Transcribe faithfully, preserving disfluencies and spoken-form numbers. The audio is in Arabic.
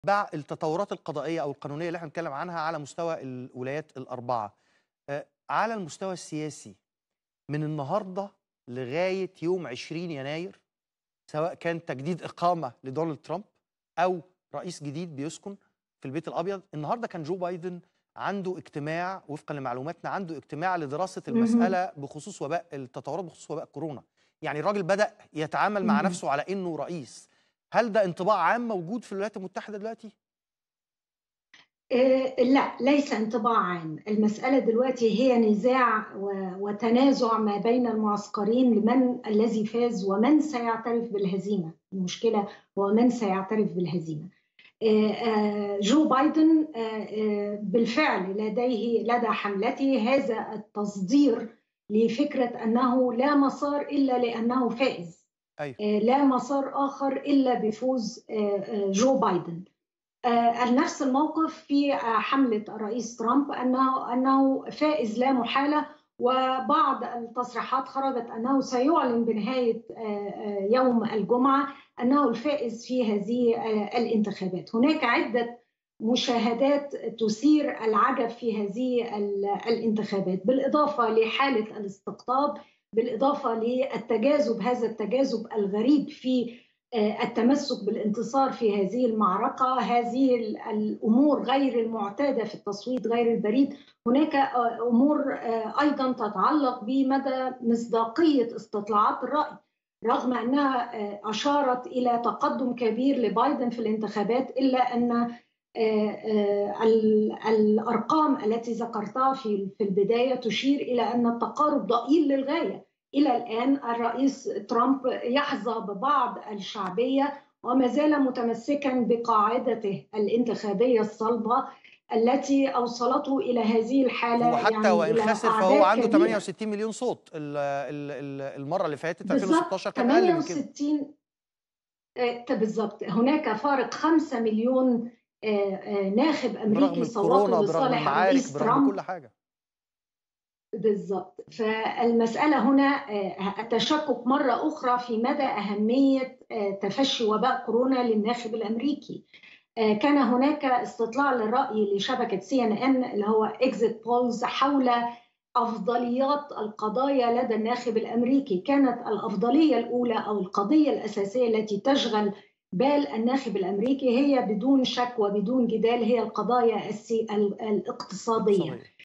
بع التطورات القضائية أو القانونية اللي إحنا بنتكلم عنها على مستوى الولايات الأربعة، آآ على المستوى السياسي من النهارده لغاية يوم عشرين يناير، سواء كان تجديد إقامة لدونالد ترامب أو رئيس جديد بيسكن في البيت الأبيض. النهارده كان جو بايدن عنده اجتماع وفقًا لمعلوماتنا، عنده اجتماع لدراسة اهم. المسألة بخصوص وباء التطورات بخصوص وباء كورونا. يعني الراجل بدأ يتعامل مع اهم. نفسه على إنه رئيس. هل ده انطباع عام موجود في الولايات المتحدة دلوقتي؟ آآ لأ، ليس انطباع عام، المسألة دلوقتي هي نزاع و وتنازع ما بين المعسكرين لمن الذي فاز ومن سيعترف بالهزيمة، المشكلة هو من سيعترف بالهزيمة. آآ آآ جو بايدن آآ آآ بالفعل لديه لدى حملته هذا التصدير لفكرة أنه لا مسار إلا لأنه فائز، أيوه. آآ لا مسار آخر إلا بفوز آآ آآ جو بايدن. آآ نفس الموقف في آآ حملة الرئيس ترامب أنه أنه فائز لا محالة، وبعض التصريحات خرجت أنه سيعلن بنهاية آآ آآ يوم الجمعة أنه الفائز في هذه آآ الانتخابات. هناك عدة مشاهدات تثير العجب في هذه ال الانتخابات، بالإضافة لحالة الاستقطاب، بالإضافة للتجاذب هذا التجاذب الغريب في آآ التمسك بالانتصار في هذه المعركة، هذه ال الأمور غير المعتادة في التصويت غير البريد. هناك أ أمور آآ أيضًا تتعلق بمدى مصداقية استطلاعات الرأي، رغم أنها آآ أشارت إلى تقدم كبير لبايدن في الانتخابات، إلا أن آآ آآ ال الأرقام التي ذكرتها في في البداية تشير إلى أن التقارب ضئيل للغاية. إلى الآن الرئيس ترامب يحظى ببعض الشعبية وما زال متمسكًا بقاعدته الانتخابية الصلبة التي أوصلته إلى هذه الحالة، هو حتى يعني وإن إلى خسر فهو أعداد عنده تمانية كبيرة. وستين مليون صوت. ال ال ال المرة اللي فاتت ألفين بالضبط وستاشر كان أقل من كده. ثمانية وستين آآ ت بالضبط، هناك فارق خمسة مليون آآ آآ ناخب برغم أمريكي صوّتوا الكورونا، برغم لصالح المعارك، الرئيس برغم ترامب. كل حاجة. بالضبط، فالمسألة هنا آآ التشكُّك مرّة أخرى في مدى أهمية آآ تفشّي وباء كورونا للناخب الأمريكي. آآ كان هناك استطلاع للرأي لشبكة سي إن إن اللي هو exit polls حول أفضليات القضايا لدى الناخب الأمريكي. كانت الأفضلية الأولى أو القضية الأساسية التي تشغل بال الناخب الأمريكي هي بدون شك وبدون جدال هي القضايا السي ال الاقتصادية. الاقتصادية.